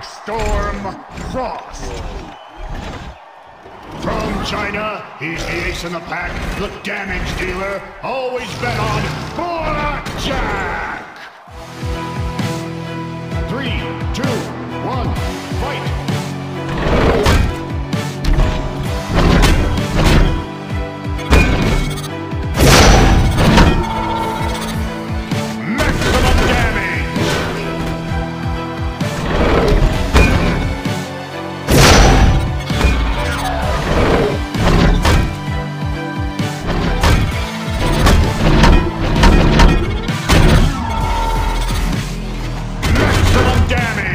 Dark Storm Frost. From China, he's the ace in the pack, the damage dealer, always bet on Blackjack. 3, 2, 1, fight! Damage!